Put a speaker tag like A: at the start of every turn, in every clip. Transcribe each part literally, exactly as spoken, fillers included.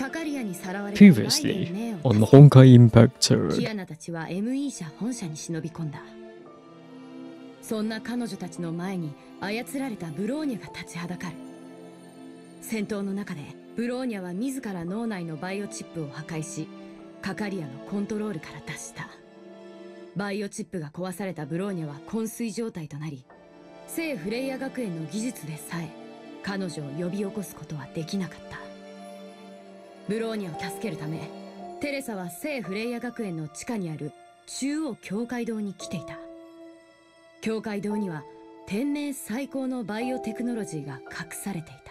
A: Previously on the Honkai Impact Third.
B: キアナたちは エムイー 社本社に忍び込んだ。そんな彼女たちの前に操られたブローニャが立ちはだかる。戦闘の中でブローニャは自ら脳内のバイオチップを破壊し、カカリアのコントロールから脱した。バイオチップが壊されたブローニャは昏睡状態となり、聖フレイヤ学園の技術でさえ彼女を呼び起こすことはできなかった。ブローニャを助けるため、テレサは聖フレイヤ学園の地下にある中央教会堂に来ていた。教会堂には天命最高のバイオテクノロジーが隠されていた。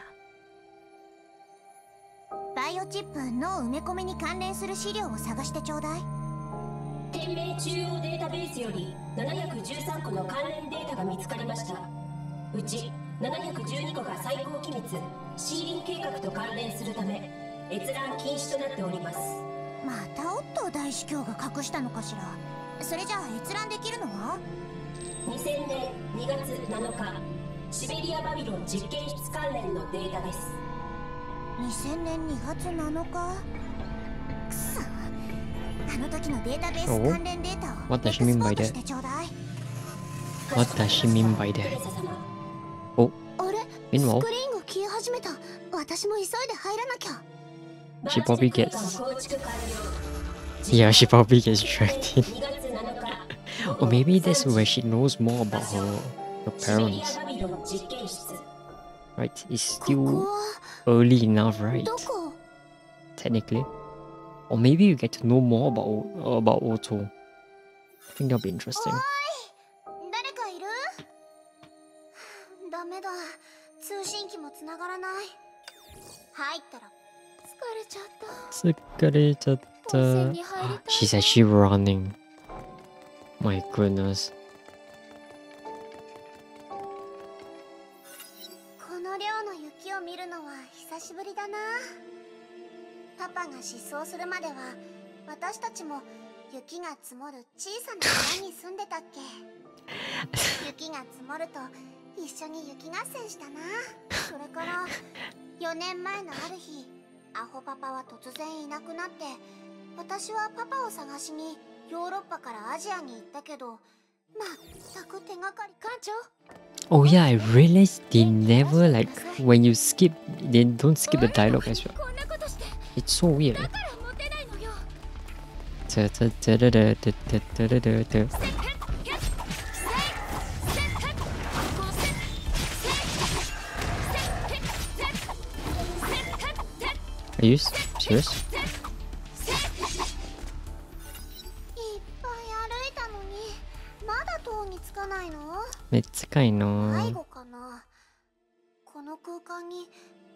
C: バイオチップ脳埋め込みに関連する資料を探してちょうだい。
D: 天命中央データベースよりななひゃくじゅうさんこの関連データが見つかりました。うちななひゃくじゅうにこが最高機密シーリン計画と関連するため閲覧禁止となっております。
C: またオットー大司教が隠したのかしら。それじゃあ閲覧できるのは
D: にせんねんにがつなのかシベリアバビロン実験室関連のデータです。
C: にせんねんにがつなのか。くそ、あの時のデータベース関連データをエクスポートしてちょうだい。
A: What does she mean by that? Oh,
C: あれ、
A: meanwhile,
C: スクリーンが消え始めた。私も急いで入らなきゃ。
A: she probably gets. Yeah, she probably gets dragged in. Or maybe that's where she knows more about her, her parents. Right? It's still early enough, right?
C: どこ？
A: Technically. Or maybe you get to know more about about Otto. I think that'll be interesting.
C: 誰かいる？ダメだ。通信機も繋がらない。入ったら疲れちゃった。
A: 疲れちゃった。She's actually running. My goodness.
C: この量の雪を見るのは久しぶりだな。パパが失踪するまでは私たちも雪が積もる小さな村に住んでたっけ。雪が積もると一緒に雪合戦したな。それからよねんまえのある日、アホパパは突然いなくなって、私はパパを探しにヨーロッパからアジアに行ったけど、全く手がかり。館長。
A: Oh yeah, I realized they never like when you skip, they don't skip the dialogue as well. It's so weird. Are you serious? めっちゃ近いの。
C: 迷子かな。この空間に違う。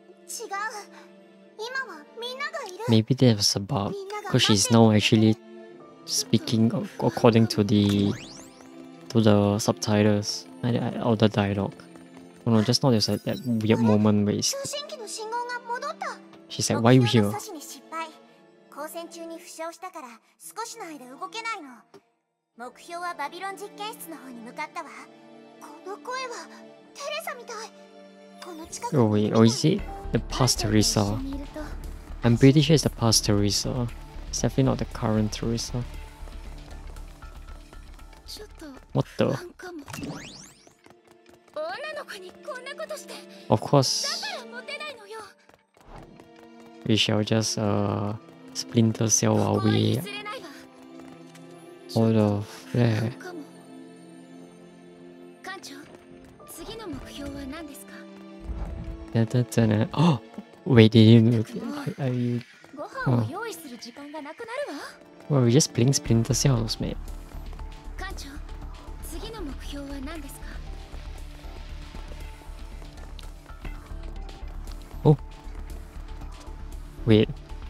C: 今はみんながいる。
A: Maybe there was a bug because she's now actually speaking according to the to the subtitles or the dialogue. Oh no, just now there's like that weird moment where it's, she's like, why are you here?
C: 交戦中に負傷したから少しの間動けないの。目標はバビロン実験室の方に向かったわ。この声はテレサみたい。この近く。
A: Oh wait, or is it the past Teresa? I'm pretty sure it's the past Teresa. It's definitely not the current Teresa. What the? Of course, we shall just uh splinter cell our way out of there. Da, da, da, da. Oh, wait, they didn't. Are, are you? Oh. Well, we're just playing Splinter Cells, mate. Oh, wait.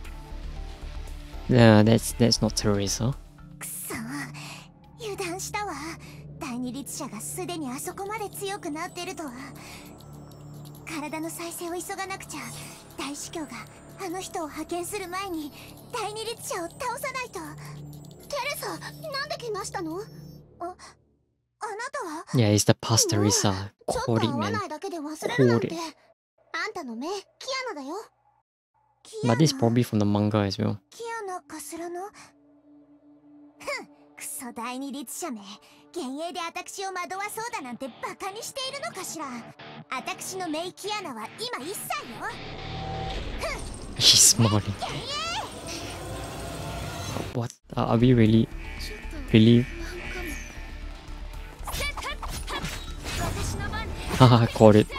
A: No, that's that's not Teresa.
C: くそ、油断したわ。第二律者がすでにあそこまで強くなってるとは。体の再生を急がなくちゃ。大司教があの人を派遣する前に第二律者を倒さないと。テレサ、なんで怪我したの？あ、あなたは？
A: Yeah, it's the past Teresa. Caught it, man. Caught it.
C: あんたの目、キアナだよ。
A: But this is probably from the manga as well.
C: キアナかすらのふん、クソ第二律者め、幻影で私を惑わそうだなんてバカにしているのかしら。私のメイキアナは今一歳よ。
A: She's smiling. What? Are we really, really? Haha, caught it.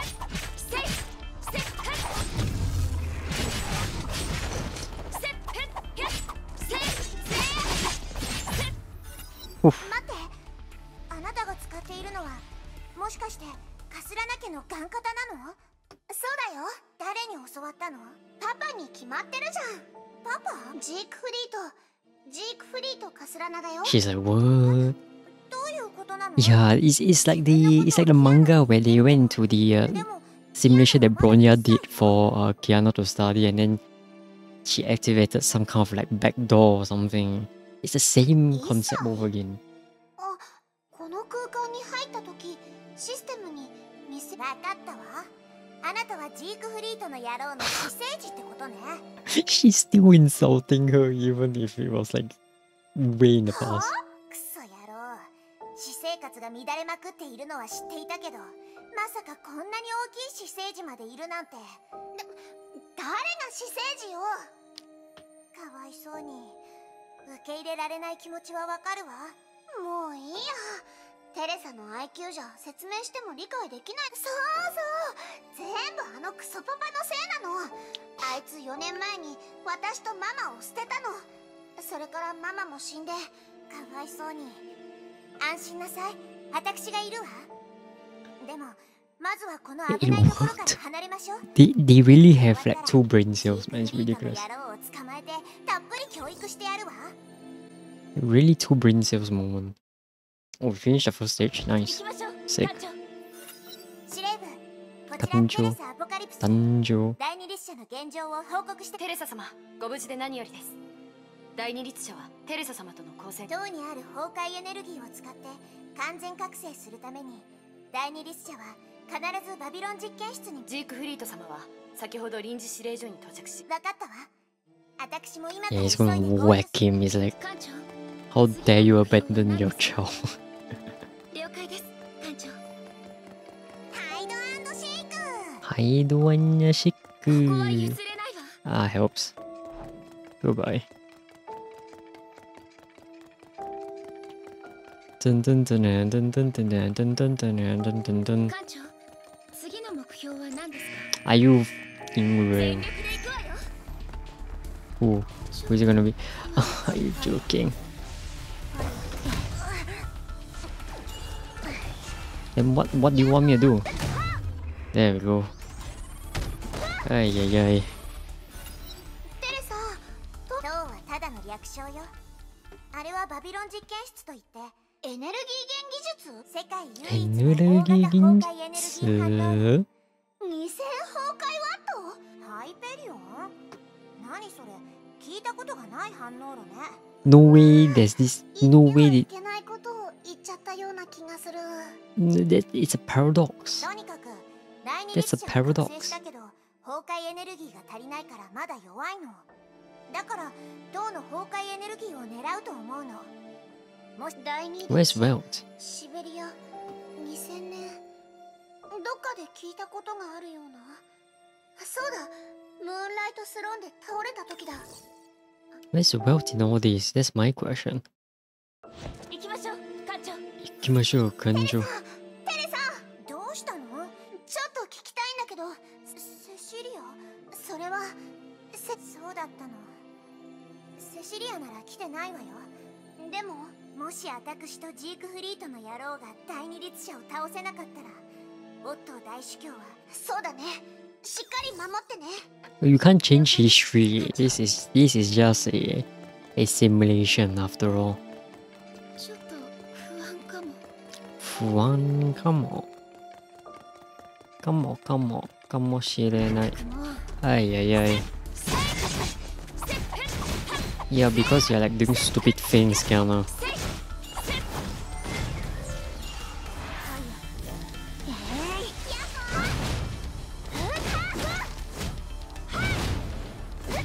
A: Oof.
C: 待って、あなたが使っているのはもしかしてカスラナ家のガンカタなの？そうだよ。誰に教わったの？パパに決まってるじゃん。パパ？ジークフリート、ジークフリートカスラナだよ。
A: She's like, what?
C: どういうことなの？
A: Yeah, it's it's like the it's like the manga where they went to the uh, simulation that Bronya did for uh, Kiana to study, and then she activated some kind of like back door or something. It's the same concept over again.
C: あ、この空間に入った時、システムに見せ。わかったわ。あなたはジークフリートの野郎の私生児ってことね。
A: She's still insulting her even if it was like way in the
C: はあ？
A: past.
C: クソ野郎。私生活が乱れまくっているのは知っていたけど、まさかこんなに大きい私生児までいるなんて。だ、誰が私生児よ。かわいそうに。受け入れられない気持ちはわかるわ。もういいや。テレサの アイキュー じゃ説明しても理解できない。そうそう、全部あのクソパパのせいなの。あいつよねんまえに私とママを捨てたの。それからママも死んで、かわいそうに。安心なさい、私がいるわ。でもまずはこの危ないところから離れましょう。
A: They they really have like two brain cells, man. It's ridiculous.
C: 野郎を捕まえてたっぷり教育してやるわ。
A: Really two brain cells moment. Oh, we finished the first stage. Nice.
C: 行きましょう。
A: Sick.
C: 艦長。司令部、こちらテレサアポカリプス。
A: Danjo.
C: 第二律者の現状を報告して。
B: テレサ様、ご無事で何よりです。第二律者はテレサ様との交戦。
C: 塔にある崩壊エネルギーを使って完全覚醒するために、第二律者は必ずバビロン実験室に。
B: ジークフリート様は先ほど臨時指令所に到着し。
C: 分かったわ。私も今か
A: Yeah,
C: ら
A: he's
C: 急い
A: gonna
C: で合流
A: whack him. He's like,
C: 艦長。
A: how dare you abandon your child?
C: 了解です、艦長。ハイド&シェイク。
A: Hide one shik.
B: ここは譲れないわ。
A: Ah, helps. Goodbye. Dun dun dun dun dun dun dun dun dun dun dun dun dun.
C: 艦長、次の目標は何ですか？
A: Are you fucking
C: 全
A: real?
C: 力で行くわよ。
A: Who? Who is it gonna be? Are you joking? Then what what do you want me to do? There we go. Ay ay ay.
C: テレサ、塔はただの略称よ。あれはバビロン実験室といって、エネルギー源技術、世界唯一の
A: Energy
C: 大型崩壊エネルギー反応。
A: Ginsu?
C: にせん崩壊ワット？ハイペリオン？何それ？聞いたことがない反応路ね。
A: No way there's this. No
C: 言ってはい
A: way
C: けないことを言っちゃったような気がする。
A: that it's a paradox.
C: とにかく第二
A: That's a
C: 律者は
A: paradox.
C: 覚醒したけど、崩壊エネルギーが足りないからまだ弱いの。だから銅の崩壊エネルギーを狙うと思うの。もし第二
A: Where's Welt?
C: シベリアにせんねん、どっかで聞いたことがあるような。そうだ、ムーンライトスローンで倒れた時だ。
A: Where's Welt in all this? That's my question.
C: 行きましょう、艦長。
A: Ikimashou,
C: テレ
A: Kanjo.
C: サ、テレサ、どうしたの？ちょっと聞きたいんだけど。セセシリア、それはセそうだったの。セシリアなら来てないわよ。でももし私とジークフリートの野郎が第二律者を倒せなかったら、オットー大主教は。そうだね、しっかり守ってね。
A: You can't change history. This is this is just a a simulation after all.
C: ちょっと不安かも。
A: Fuan, come on. Come on, come on. Come on, shirenai.
C: もう
A: Ay ay ay. Yeah, because you're like doing stupid things, Kiana.
C: えい、やっほー。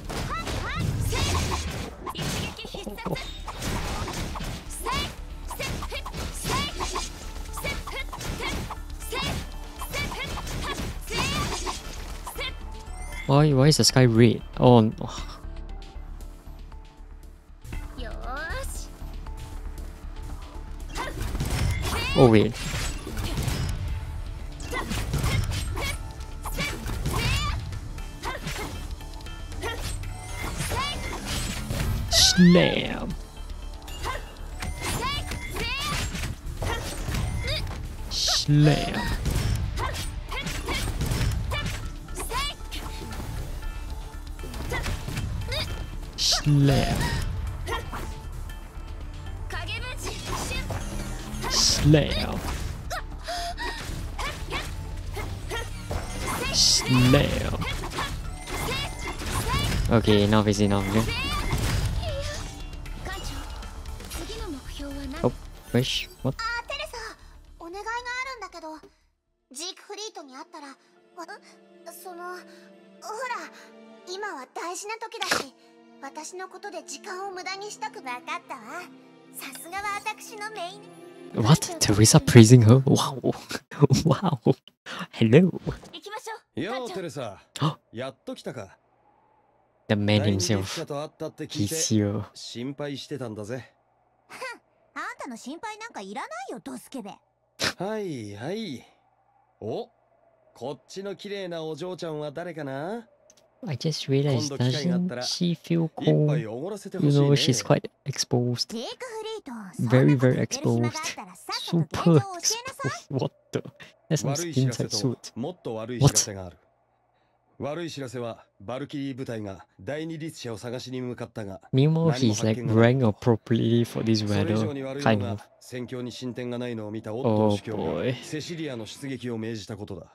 A: Why why is the sky red? Oh no.
C: よーし
A: Oh wait. Slam. Slam. Slam.
C: 影ぶちシュッ
A: Slam. Slam. Okay, enough is enough. Okay?
C: 艦長次の目標は何
A: Oh, wish. What?
C: あーテレサお願いがあるんだけどジークフリートに会ったらわそのほら今は大事な時だし私のことで時間を無駄にしたくなかったわさすがは私のメイン
A: What? Teresa praising her? Wow. Wow. Hello.
C: 行きましょう
E: ようテレサやっと来たか
A: The man
E: 第二列
A: himself.
E: 車と会ったって聞い
A: He's
E: て
A: here.
E: 心配してたんだぜ
C: あんたの心配なんかいらないよドスケベ
E: はいはいおこっちの綺麗なお嬢ちゃんは誰かな
A: I just realized,
E: Kondo機会があった
A: doesn't
E: ら
A: she feel
E: 一杯
A: cold?
E: おごらせて
A: You
E: ほしい
A: know,
E: ね
A: she's quite exposed.
C: ジークフリート
A: Very,
C: そんなこと
A: very
C: 言ってる暇があ
A: exposed.
C: ったらさっさと
A: Super
C: 現状を教えなさい
A: exposed. What the? That's some
E: 悪い知
A: skin
E: らせ
A: tight
E: と
A: suit.
E: もっと悪い知らせがある悪い知らせはバルキリー部隊が第二律者を探しに向かったが
A: Meanwhile,
E: 何も
A: he's like
E: 発見がない
A: wearing appropriately for this
E: それ以上
A: weather.
E: に悪い
A: Kind
E: の
A: of.
E: が戦況に進展がないのを見たオッ
A: Oh
E: トー主教が
A: boy.
E: セシリアの出撃を命じたことだ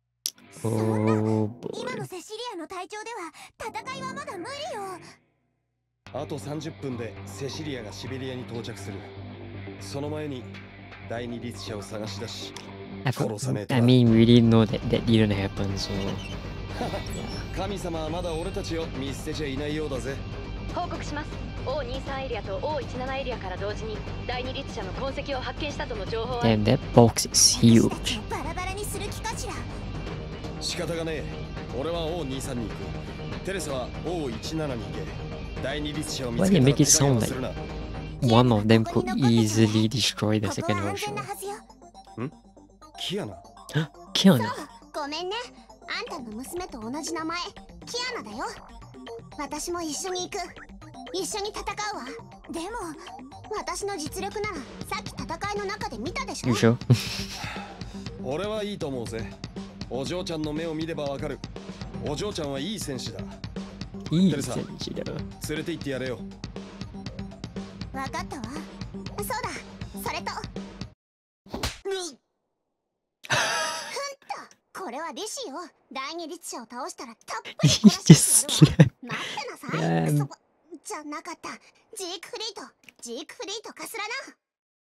A: Oh
C: 今
A: boy.
C: のセシリアの隊長では戦いはまだ無理よ
E: あとさんじゅっぷんでセシリアがシベリアに到着するその前に第二律者を探し出し
A: I,
E: 殺さねえと
A: I
E: な
A: mean, we didn't know that that didn't happen, so
E: 神様はまだ俺たちを見捨てちゃいないようだぜ
F: 報告します。オーにじゅうさん エリアと オーじゅうなな エリアから同時に第二律者の痕跡を発見したとの情報は
A: damn, that box is
C: 私たち
A: huge.
C: をバラバラにする気かしら
E: 仕方がねえ俺は オーにじゅうさん に行くテレサは オーじゅうなな に行け第二律者を見
A: Why
E: つ
A: they
E: けた
A: make
E: ら
A: it
E: 手加減
A: sound
E: は
A: like
E: するな
A: one of them could easily destroy the
C: ここ
A: second
C: は安全
A: version?
C: なはずよ
E: キアナ
A: Kiana.
C: ごめんねあんたの娘と同じ名前キアナだよ私も一緒に行く一緒に戦うわでも私の実力ならさっき戦いの中で見たでしょ
A: You sure?
E: 俺はいいと思うぜお嬢ちゃんの目を見ればわかるお嬢ちゃんはいい戦士だ
A: Easy,
E: Teresa.
A: Gina.
E: 連れて行ってやれよ
C: わかったわそうだそれとこれはリシよ第二律者を倒したらたっぷり
A: He
C: 殺
A: just
C: してやる
A: slapped.
C: わ待ってなさい、
A: Yeah.
C: そこじゃなかったジークフリートジークフリートかすらな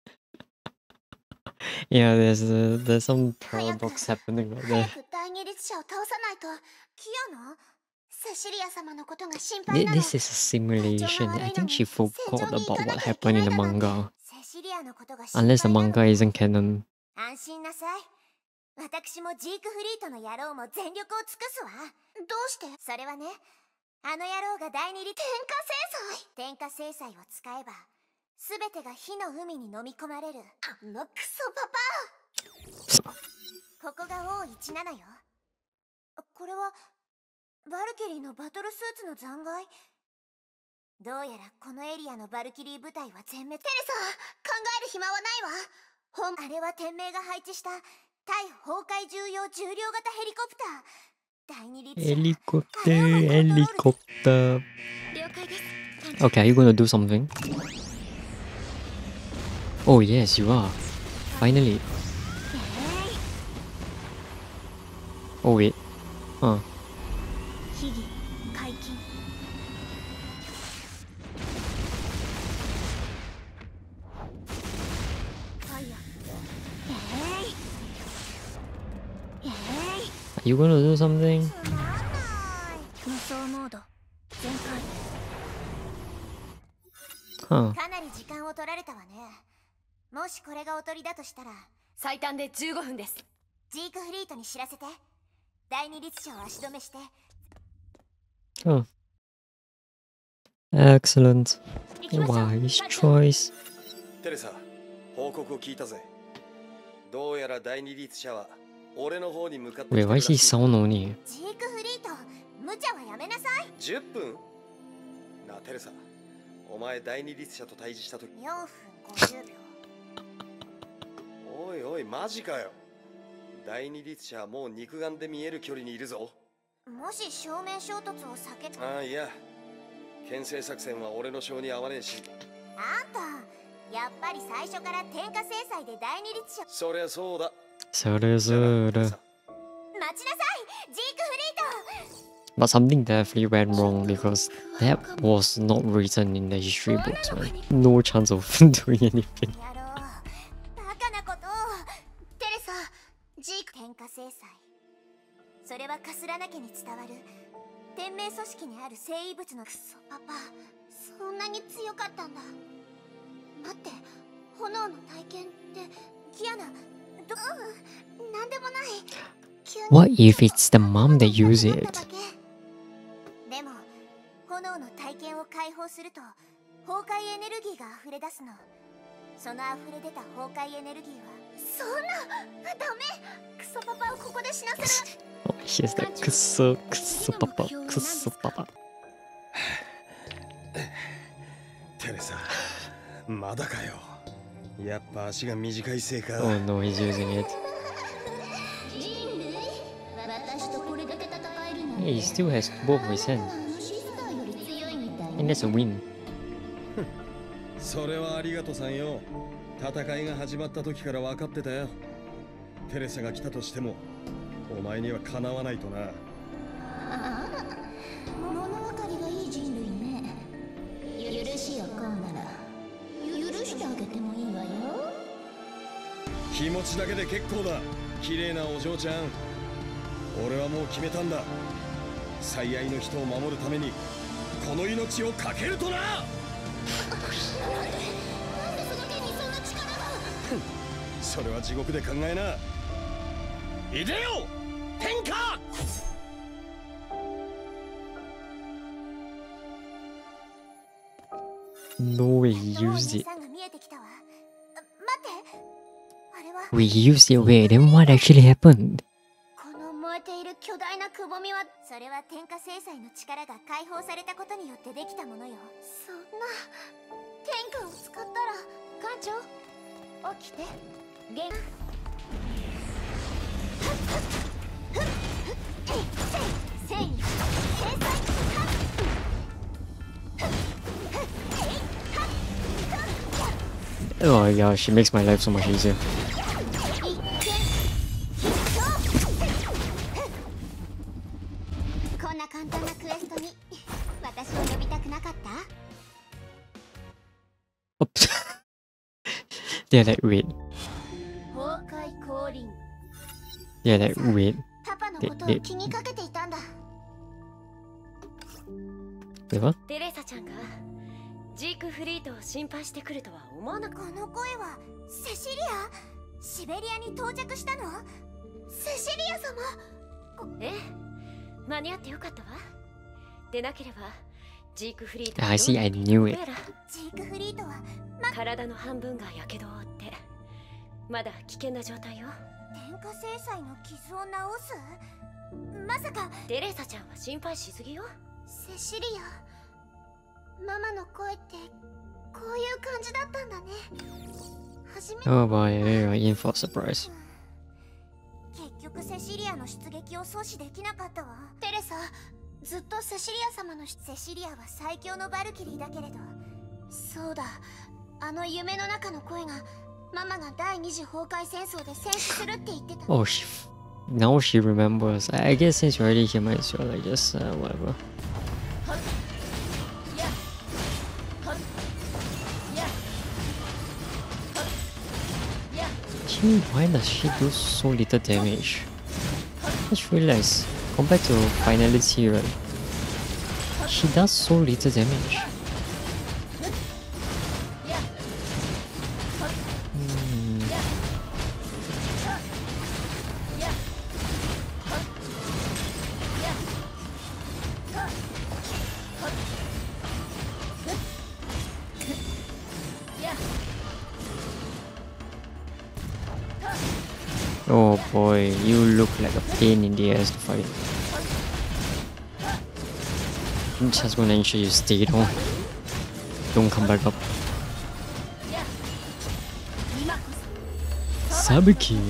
A: Yeah, there's uh, there's some paradox happening right
C: 早
A: there.
C: く第二律者を倒さないとキアナセシリア様のことが心配
A: Thi-
C: なの
A: This is a simulation. I think she forgot about what happened in the manga.
C: セシリアのことが心配
A: Unless the
C: なの
A: manga isn't canon.
C: 安心なさい私もジークフリートの野郎も全力を尽くすわどうしてそれはねあの野郎が第二律天下制裁天下制裁を使えば全てが火の海に飲み込まれるあのクソパパここが オーじゅうなな よこれはバルキリーのバトルスーツの残骸どうやらこのエリアのバルキリー部隊は全滅テレサ考える暇はないわほんあれは天命が配置した対崩壊重要重量型ヘリコプター第二律者
A: Helicopter, helicopter.
C: 了解です
A: Okay, are you gonna do something? Oh yes, you are. Finally. Oh wait. Huh.
C: 秘技解禁ファイヤーえいえい
A: Are you gonna do something?
C: つまんない無双モード全開
A: Huh.
C: かなり時間を取られたわねもしこれがおとりだとしたら
F: 最短でじゅうごふんです。
C: ジークフリートに知らせて第二律者を足止めして
A: Oh. Excellent. Wise choice.
E: テレサ、報告を聞いたぜ。どうやら第二律者は俺の方に向かってきて
A: Wait,
E: る
A: why
E: ら
A: is
E: しい。
A: he sound only?
C: ジークフリート、無茶はやめなさい。
E: じゅっぷんなあテレサ、お前第二律者と対峙した時。
C: よんぷんごじゅうびょう。
E: おいおい、マジかよ。第二律者はもう肉眼で見える距離にいるぞ。
C: もし正面衝突を避け、
E: ああ、いや、牽制作戦は俺の性に合わねえし。
C: あんたやっぱり最初から天下制裁で第二律者。
E: そりゃそうだ。
A: それぞれ。
C: 待ちなさい、ジークフリート。
A: But something definitely went wrong because that was not written in the history books, man. No chance of doing anything.
C: やろう、バカなことを。テレサ、ジーク天下制裁、それはカスラナ家に伝わる天命組織にある生異物のクソ。パパ、そんなに強かったんだ。待って、炎の体験ってキアナ、どう、なんでもない。急に
A: What if it's the mom that used
C: 思った
A: it?
C: だけ。でも炎の体験を解放すると崩壊エネルギーが溢れ出すの。その溢れ出た崩壊エネルギーは、そんな、ダメ。クソパパをここで死なせる。
A: Oh, here's that kusso, kusso papa, kusso papa.
E: テレサ、まだかよ。やっぱ足が短いせいか。
A: Oh no, he's using it.
G: 人類、私とこれだけ戦えるの
A: Hey, he still has both of his hands.
G: シスターより強いみたい
A: And that's a win.
E: それはありがとさんよ。戦いが始まった時から分かってたよ。テレサが来たとしてもお前にはかなわないとな。
G: ああ、物分かりがいい人類ね。許しよ、こんなら許してあげてもいいわよ。
E: 気持ちだけで結構だ。綺麗なお嬢ちゃん、俺はもう決めたんだ。最愛の人を守るためにこの命を懸けるとな。それは地獄で考えな。いでよ、天下。
A: No way, he used it.
C: さんが見えてきたわ。あ、待って、あれは
A: We used it. Wait, then what actually happened?
C: この燃えている巨大なくぼみは、それは天下制裁の力が解放されたことによってできたものよ。そんな天下を使ったら、艦長起きて。ゲンせいに制裁。
A: Oh my gosh, she makes my life so much easier.
C: こんな簡単なクエストに私を呼びたくなかった？
A: Oops. They're like, wait.
C: 崩壊降臨。
A: They're like, wait.
C: パパのことを気にかけていたんだ。
A: Wait, what?
F: テレサちゃんがジークフリートを心配してくるとは思わなかっ
C: この声はセシリア？シベリアに到着したの？セシリア様。
F: た。ええ、間に合ってよかったわ。でなければジークフリート
A: I see, I knew it.
C: ジークフリートは
F: 体の半分がやけどを負ってまだ危険な状態よ。
C: 天下制裁の傷を治す？まさか
F: テレサちゃんは心配しすぎよ。
C: セシリア。ママの声ってこういう感じだったんだね。初めて。
A: Oh boy, you're in for a surprise.
C: 結局セシリアの出撃を阻止できなかったわ。テレサ、ずっとセシリア様のセシリアは最強のバルキリーだけれど、そうだ、あの夢の中の声がママが第二次崩壊戦争で戦死するって言ってた。
A: Oh, she. Now she remembers. I guess since you already here, might as well, like, just, uh, whatever. Gee, why does she do so little damage? Just realize, compared to Finality, right? She does so little damage. Hmm. Oh boy, you look like a pain in the ass to fight. I'm just gonna ensure you stay down. Don't come back up. Sabuki.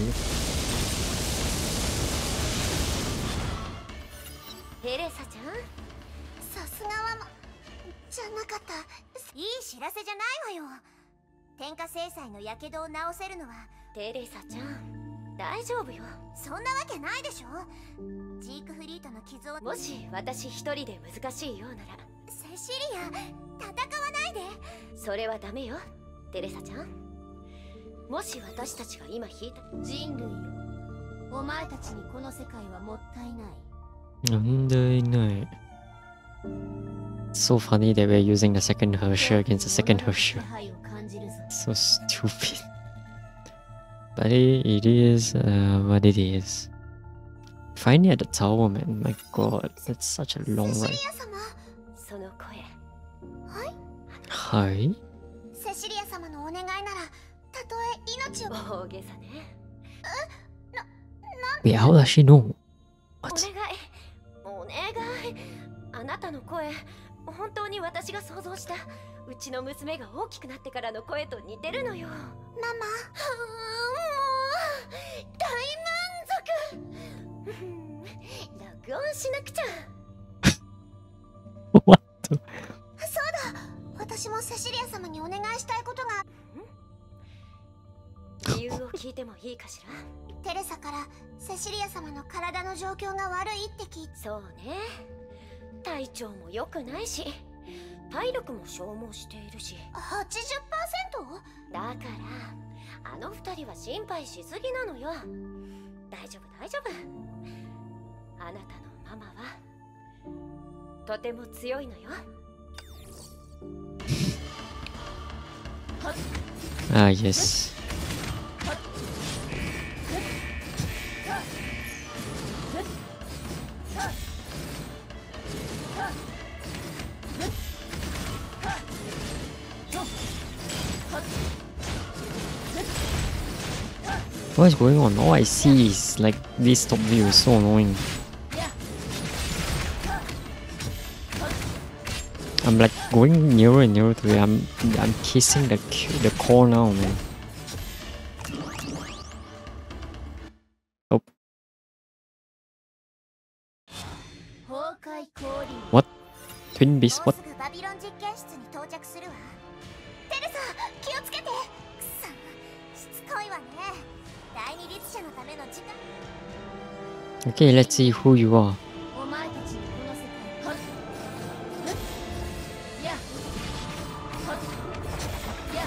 C: テレサちゃん、さすがはまじゃなかった。いい知らせじゃないわよ。天下制裁の火傷を治せるのは
D: テレサちゃん、大丈夫よ。
C: そんなわけないでしょ。ジークフリートの傷を。
D: もし私一人で難しいようなら。
C: セシリア、戦わないで。
D: それはダメよ、テレサちゃん。もし私たちが今引いた
G: 人類よ、お前たちにこの世界はもったいない。
A: なんでいない。So funny that we're using the second Herrscher against the second Herrscher. So stupid. But it, it is uh, what it is. Finally at the tower, man. My god, that's such a long ride.
D: その声。
A: はい。
C: セシリア様のお願いなら、たとえ命を。
D: 大げさね。
C: え？な、なん
A: Wait, how does she know?
D: お願い、お願い。あなたの声、本当に私が想像したうちの娘が大きくなってからの声と似てるのよ。ママ、もう大満足。録音しなくちゃ。
A: What the?
C: そうだ、私もセシリア様にお願いしたいことが。
D: 理由を聞いてもいいかしら。
C: テレサからセシリア様の体の状況が悪いって聞いて。
D: そうね、体調も良くないし、体力も消耗しているし。
C: はちじゅっパーセント？
D: だからあの二人は心配しすぎなのよ。大丈夫大丈夫。あなたのママはとても強いのよ。
A: Ah, yes. What is going on? All I see is like this top view is so annoying. I'm like going nearer and nearer to it. I'm I'm kissing the the core now, man. Oh. What? Twin Beast? What?
C: バビロン実験室に到着するわ。テレサ、気をつけて。くそ、しつこいわね。第二律者のための時間。
A: Okay, let's see who you are.
G: お前たちにこの世界を。や。や。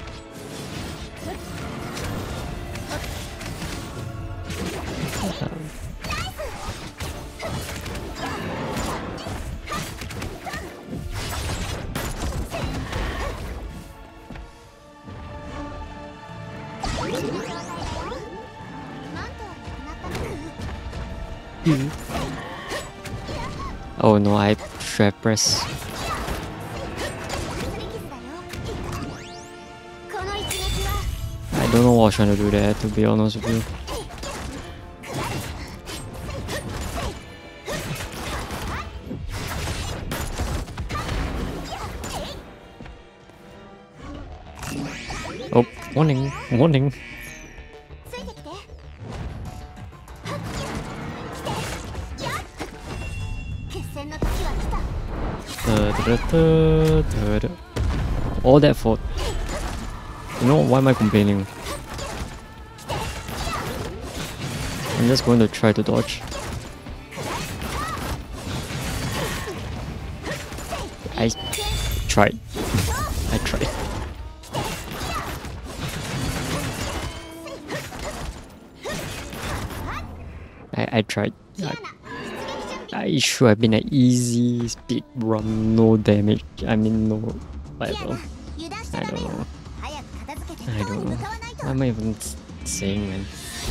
A: Oh no, I should have pressed. I don't know what I was trying to do there, to be honest with you. Oh, warning, warning. All that for, you know, why am I complaining? I'm just going to try to dodge. I tried. I tried. I, I tried. I, I should have been an easy speed run, no damage. I mean, no whatever. I don't know. I don't know. What am I even saying, man?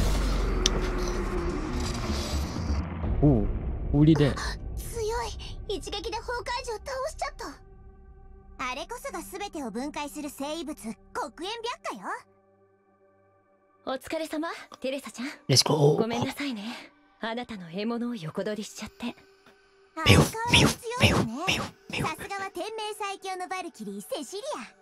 A: Ooh, who did that?
C: 強い。一撃で崩壊児を倒しちゃった。あれこそが全てを分解する生物、黒煙白化よ。
B: お疲れ様、テレサちゃん。
A: Let's go.
B: ごめんなさいね。あなたの獲物を横取りしちゃって。
G: 相変わらず強いね。さすがは天命最強のバルキリーセシリ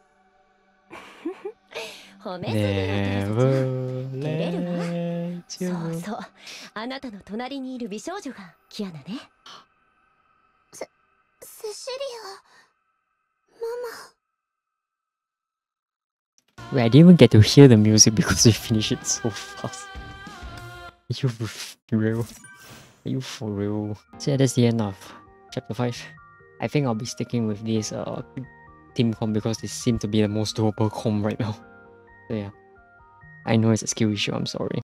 B: 褒めすぎよ、テレサちゃん。
A: Never
B: 照れるわ。
A: let
B: そ
A: you
B: う
A: go.
B: そう、あなたの隣にいる美少女がキアナね。
C: セシリアママ。
A: Wait, I didn't even get to hear the music because we finished it so fast. Are you f- real? Are you for real? So yeah, that's the end of chapter five. I think I'll be sticking with this uh team comp because they seem to be the most doable comp right now. So yeah, I know it's a skill issue, I'm sorry.